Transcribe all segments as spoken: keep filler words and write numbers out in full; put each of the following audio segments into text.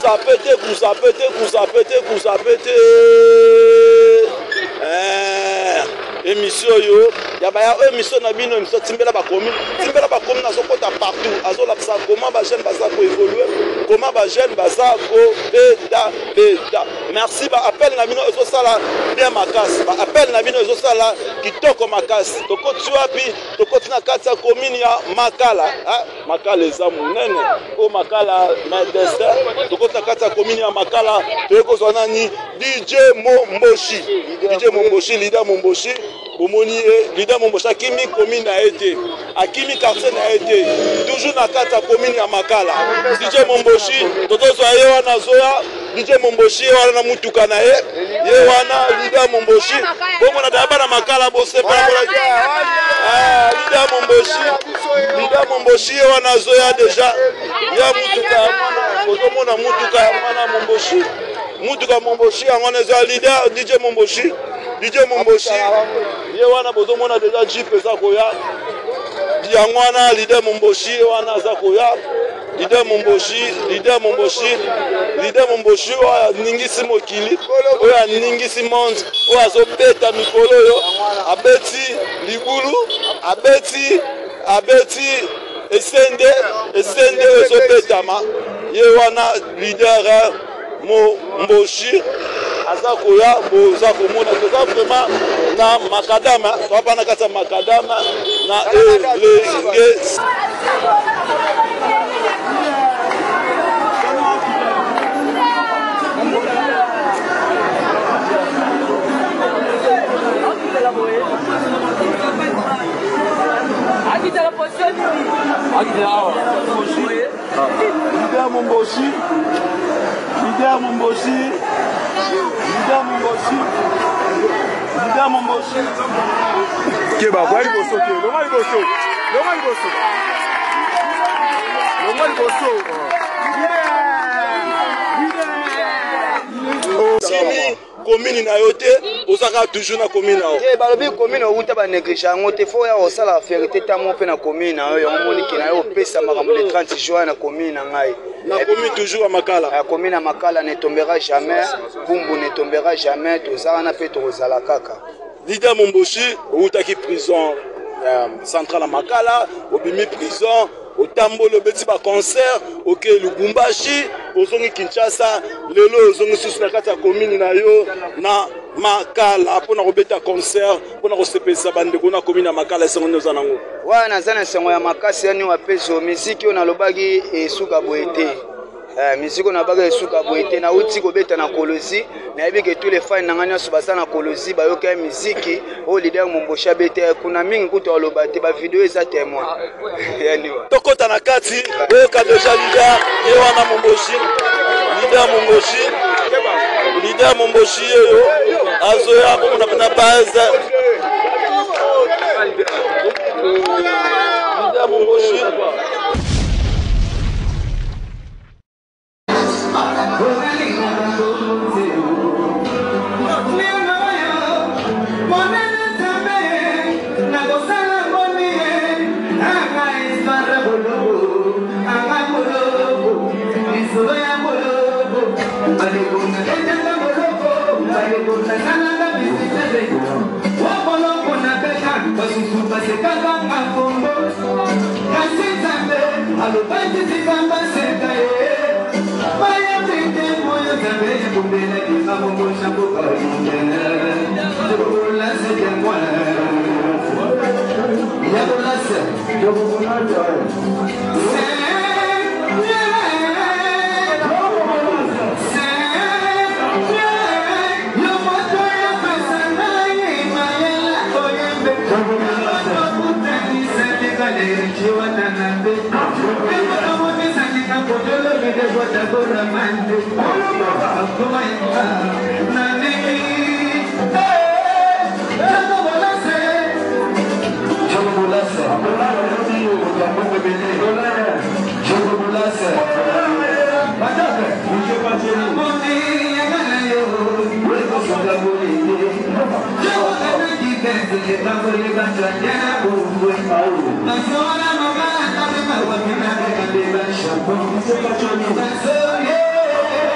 Kouzapete, Kouzapete, Kouzapete, Kouzapete. Eh, émission yo. Yabaya émission na bino, émission timbela ba commune. Timbela ba commune na sokota partout. Azo la psa comment ba jeune baza ko évoluer. Comment ba jeune baza ko beta beta. Merci ba appel na bino ezo sala bien makasi. Ba appel na bino ezo sala kitoko makasi. Toko tuapi, toko tina kati ya commune ya Makala. Ah, Makala eza munene. O Makala na destin. Toko tina kati ya commune ya Makala. Toko zona ni D J Momboshi. D J Momboshi, leader Momboshi. Bomoni leader Momboshi akimi commune na été. Akimi quartier na été. Toujours na kati ya commune ya Makala. D J Momboshi, toto zoye wana zoya. D J Momboshi wana na mutuka na ye. Ye wana leader Momboshi. Bomo na daba na Makala bose pa bola. Ah, leader Momboshi. Leader Momboshi wana zoya deja. Ya mutuka wana, bomo na mutuka wana Momboshi. Mutuka Momboshi wana zoya leader D J Momboshi. D J Momboshi. Ye wana bozo mona deja jeep eza koya. Yango wana leader Momboshi wana aza koya. Leader Momboshi, leader Momboshi, leader Momboshi oya ningisi mokili, oya ningisi monde, oya azobeta mikolo yo, abeti libulu, abeti, abeti esende, esende ezobetama. Ye wana leader Momboshi aza koya boza komona toza vraiment na makadama, topa na kata makadama na elenge. Leader Momboshi, leader Momboshi, leader Momboshi, leader Momboshi. Keba, quoi il bosse, ok, le mal il bosse, le mal il bosse, le mal il bosse. Simi commune na yote, osaka toujours na commune na. Eh balobi commune outa ba négliger ngote fo ya osala vérité tamo pe na commune na yo moni ki na yo pesa makambo le trente juin na commune na ngai. Na commune toujours à Makala. La commune à Makala ne tombera jamais, Bumbu ne tombera jamais, tozala na pe tozala kaka. Leader Momboshi outa ki prison centrale à Makala, obimi prison. Au tambo le beti ba concert ok Lubumbashi ozongi Kinshasa lelo ozongi susu na kati ya commune na yo na Makala pona robeta concert pona kosepesa bande kuna commune ya Makala sengo nyoza nango wana zana sengo ya makasi yani wa peso muziki ona lobaki esuka boete eh muziki ona baga esuka boete na uti ko beta na Kolosi na yebike tous les fans nanganya so basana Kolosi ba yoka muziki o leader Momboshi beta kuna mingi kuto olobate ba video eza témoin yani tokota na kati yoka deja leader ye wana Momboshi leader Momboshi leader Momboshi yo azoya ko na base leader Momboshi Yeah.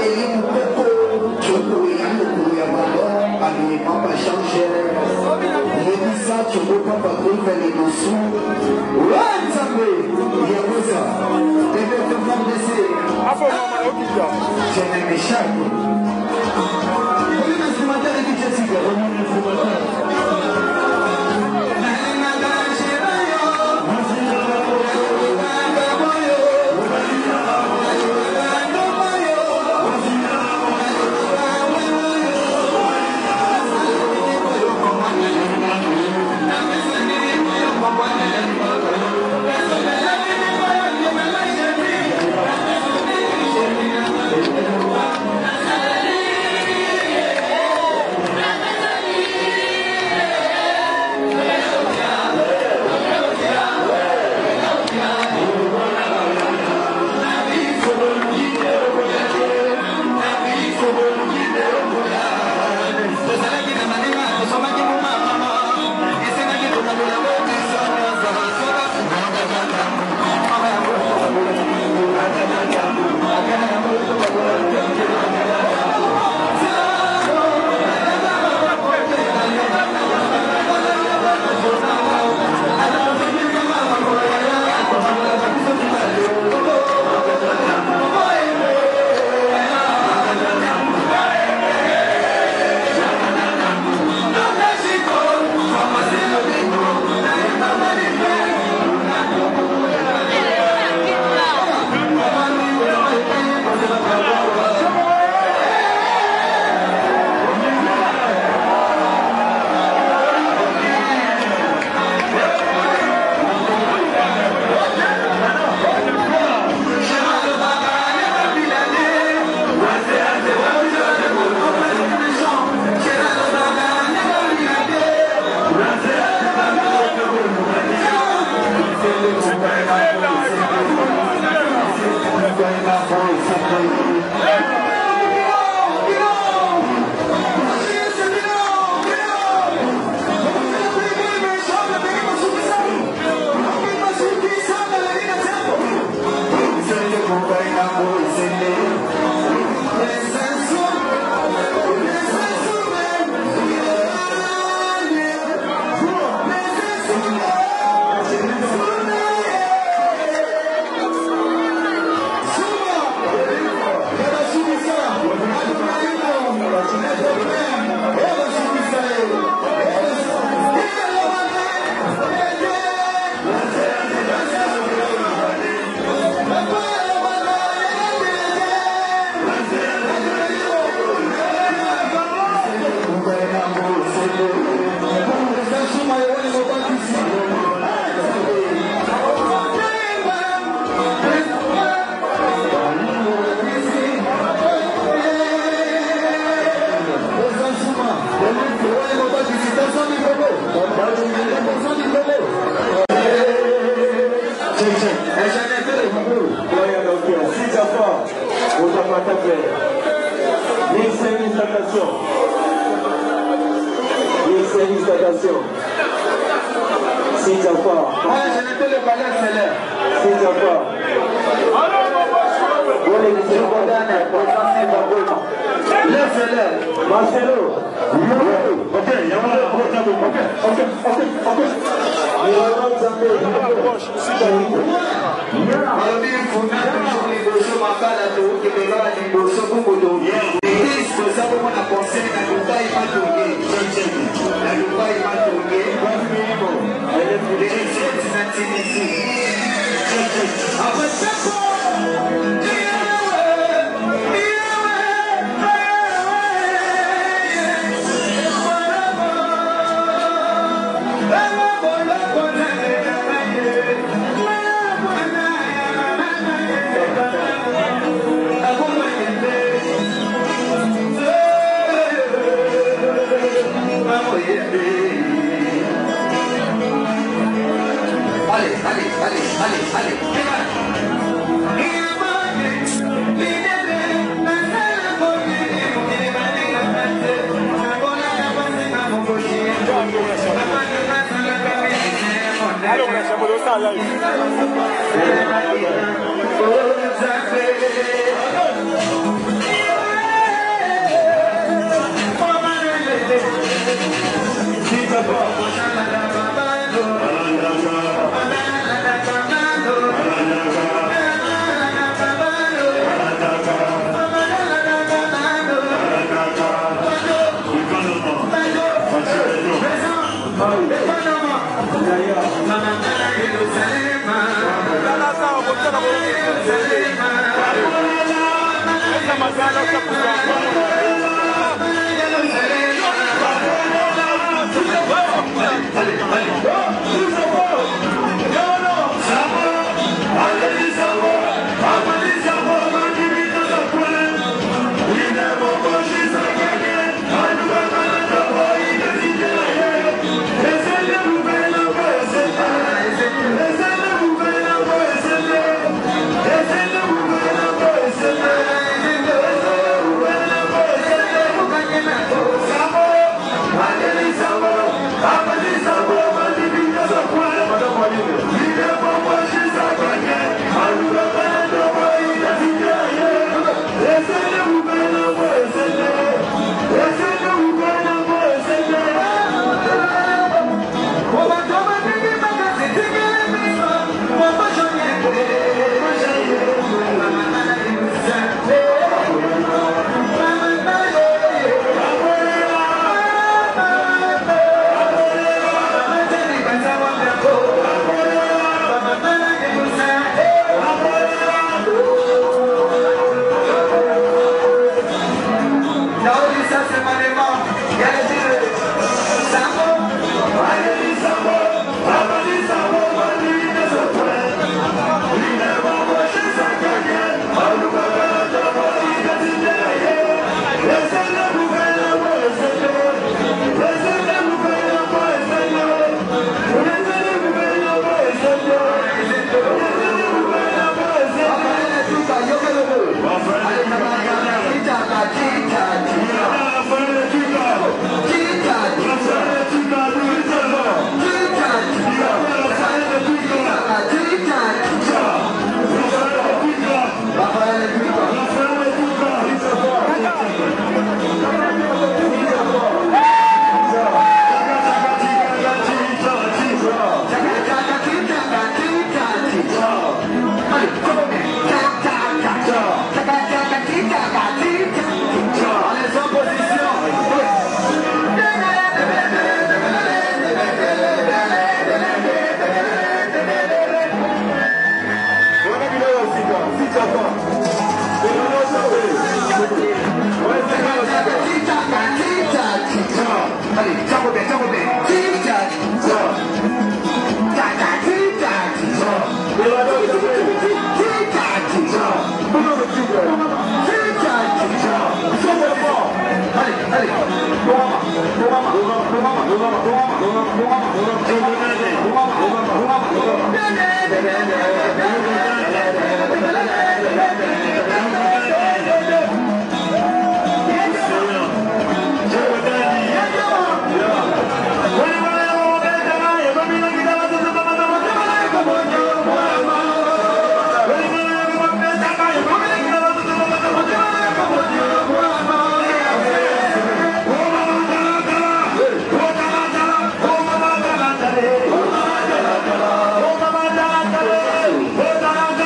Allora, Hold on.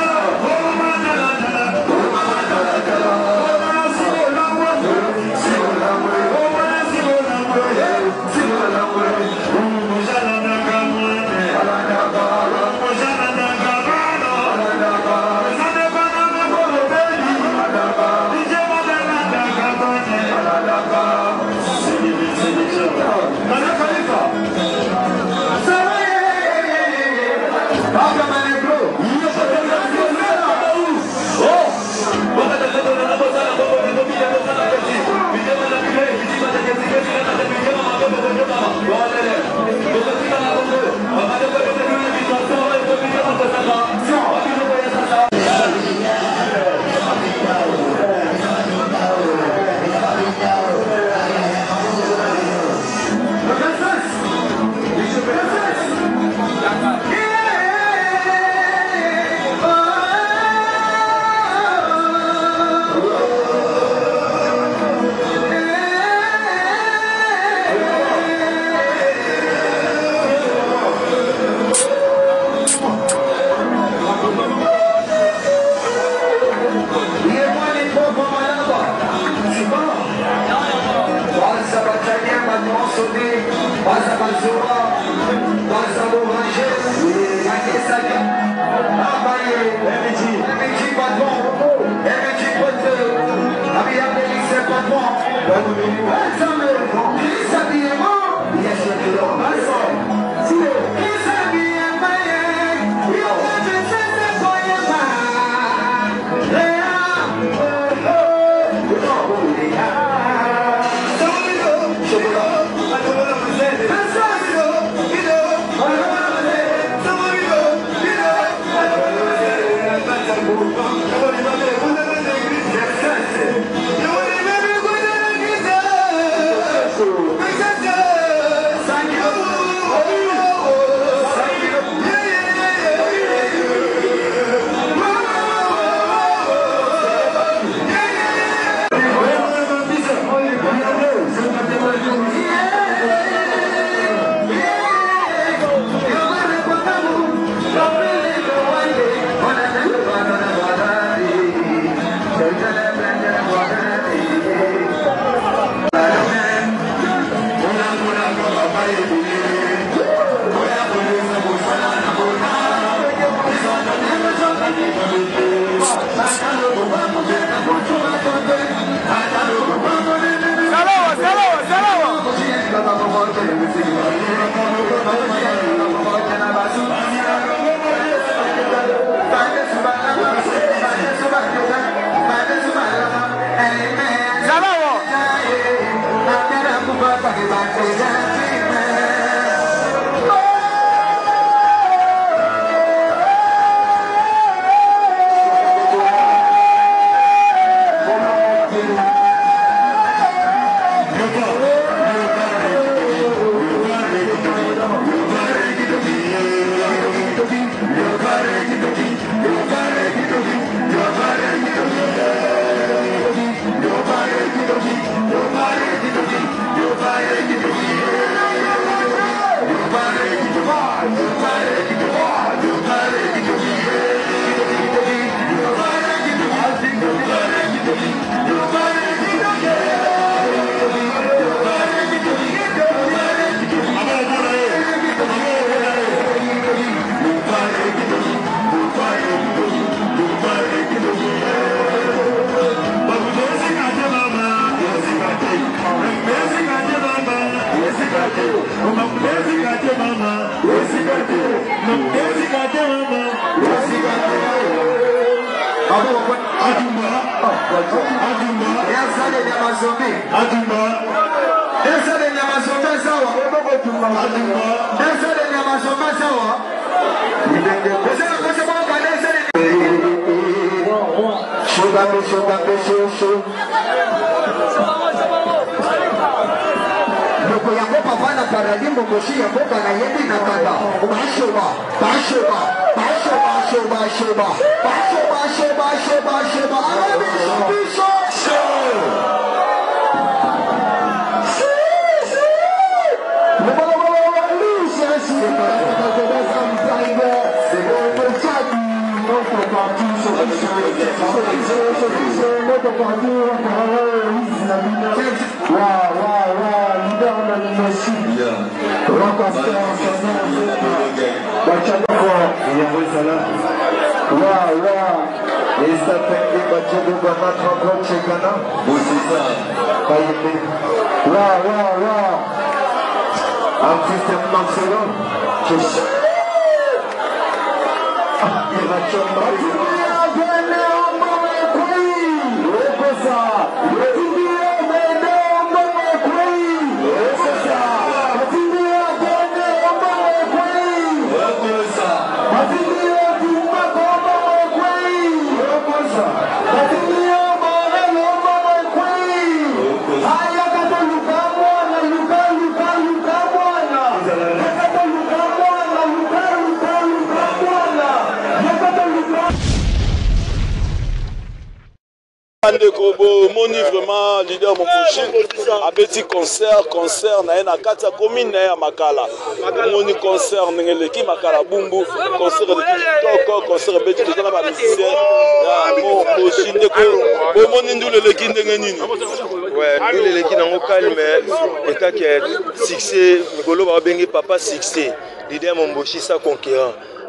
Moni vraiment leader Momboshi a petit concert concert na na kata commune na Makala moni concert ngeleki Makala bumbu concert de TikTok concert beti de na ba musicien ya Momboshi ndeko bo moni ndule leki ndenge nini ouais ndule leki nango calme et ka que succès ngolo ba bengi papa succès leader Momboshi sa conquérant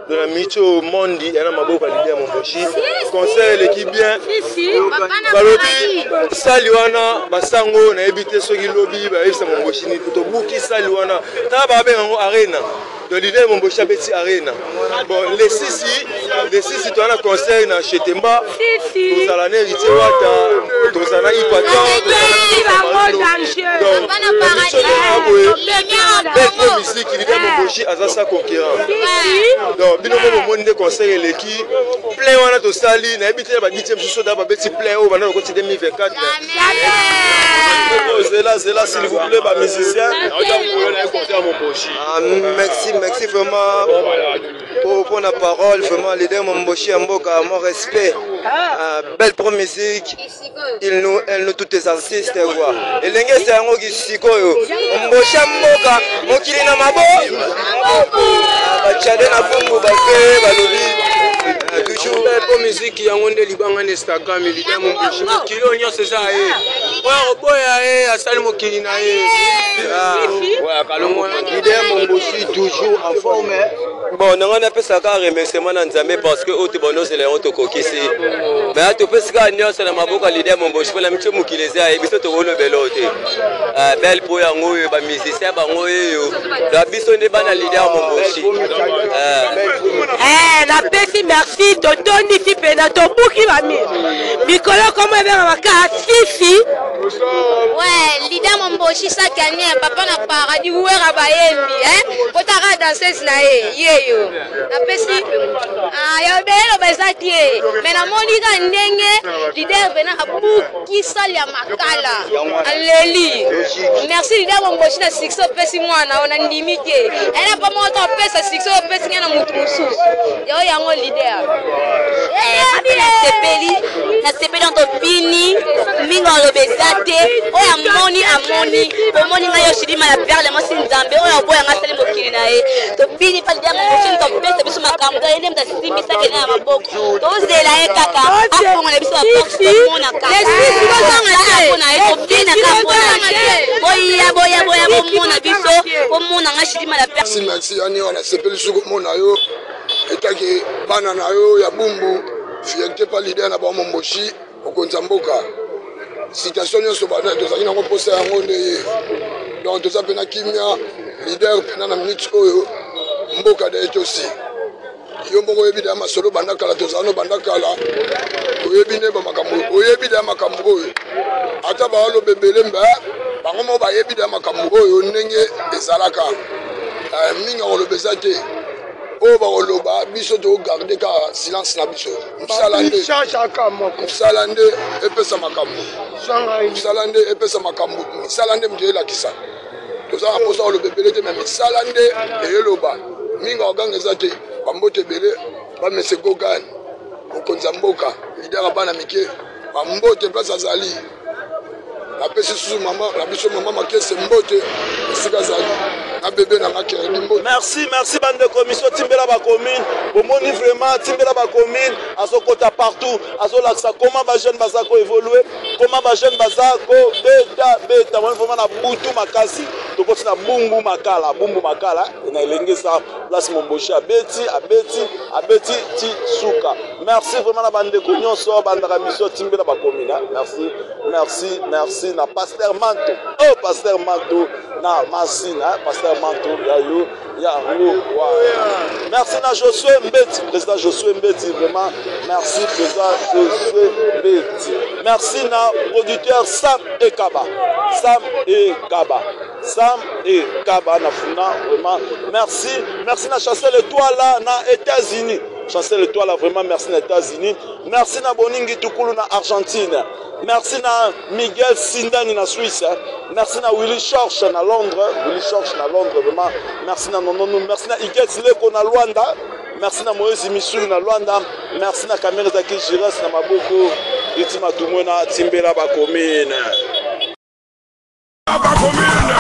de la Micho Mondi et la Maboko Lidia Momboshi. Conseil l'équipe bien. Balobi Saliwana Basango na ebité soki lobby ba esa Momboshi ni to buki Saliwana. Ta ba be ngo arena. De l'idée Momboshi Beti arena. Bon les six les six tu as un conseil na Chetemba. Tous à l'année héritier wata. Tous à l'année Ipato. Donc belle musique il dit Momboshi azasa conquérant. Donc bino mo monde conseil l'équipe plein wana to sali na ebité ba dixième sous da ba beti plein au bana ko deux mille vingt-quatre. Zela Zela s'il vous plaît ba musicien. Merci merci vraiment pour pour la parole vraiment leader Momboshi Mboka mon respect. Belle pro musique. Il nous elle nous toutes les artistes quoi. Et l'engé c'est un qui sikoyo. Momboshi Mboka mokili na mabo. Ba chade na fungu ba ke ba lobi. Toujours belle pro musique yango nde libanga na Instagram leader Momboshi mokili onyo c'est ça eh. Wa boya eh asali mokili na eh. Ouais kalongo leader Momboshi toujours en forme. Bon, nous avons fait ça car remerciement dans Nzambe parce que autres bonheur c'est les autres kokisi. Mais à tout peu ce qu'on a c'est la maboka leader Momboshi pour la miche mukileza et biso to wolo belote. Euh belle pour yango e ba musicien ba ngo yo. La biso ne ba na leader Momboshi. Eh na pesi merci to toni fi pena to buki ba mi. Mikolo comme be ba ka sisi. Ouais, leader Momboshi ça gagné papa na paradis ouera ba yembi hein. Potara danseuse na ye. Yo na pesi ah yo belo bezatie mais na monika ndenge leader bena abuki salia makala aleli merci leader Momboshi na six pesi mwana ona ndimike ela pa moto pesa six pesi ngana mutu mususu yo yango leader eh abila sepeli na sepeli ndo bini minga lo bezate o amoni amoni omoni ngayo shirima la perle mo sinzambe o ya boya ngasali mokili na e to bini pa leader Momboshi to pesa biso makambo ene mta simisa kena maboko to zela e kaka afonga na biso box mona kaka les six bazanga te na e to bina kapona boya boya boya bomona biso bomona ngashirima la perle merci ani wana sepeli suku mona yo etaki bana na yo ya bumbu fierté pa leader na ba Momboshi okonza mboka situation nyonso bana tozaki nango posa yango nde donc toza pena kimia leader pena na minute oyo mboka da etosi yo moko yebi da masolo banda kala tozano banda kala oyebi ne ba makambo oyebi da makambo oyo ata ba lo bebele mba bango mo ba yebi da makambo oyo ndenge ezalaka minga o lo bezate o ba o lo ba biso to garder ka silence na biso msalande msalande epesa makambo msalande epesa makambo msalande mjela kisa toza aposa o lo bebele te mais msalande eyeloba minga ogangeza te bambote bele ba mese gogan okonza mboka leader bana mike bambote place azali la pesi sous maman la biso maman makese mbote esika zali na bébé na makere mbote. Merci merci bande de commission timbela ba commune bomoni vraiment timbela ba commune azokota partout azolaksa comment ba jeune bazako évoluer comment ba jeune bazako beta beta moi vraiment na butu makasi to kotina bumbu makala bumbu makala na elengesa place Momboshi abeti abeti abeti ti suka. Merci vraiment la bande de nyonso bande de mission timbela ba commune. Merci merci merci na pasteur Manto oh pasteur Manto na Masina pasteur Manto ya yo ya yo merci na Josué Mbeti président Josué Mbeti vraiment merci président Josué Mbeti merci na producteur Sam Ekaba Sam Ekaba Sam Ekaba na funa vraiment merci merci na Chancel Étoile là na États-Unis Chancel Étoile là vraiment merci na États-Unis merci na Boningi Tukulu na Argentine. Merci na Miguel Sindani na Suisse. Merci na Willy Church na Londres. Willy Church na Londres vraiment. Merci na Nonono. Merci na Iget Leko na Luanda. Merci na Moïse Missouri na Luanda. Merci na Kamere Zaki Giras na Maboko. Itima Tumona Timbela ba commune. Ba commune.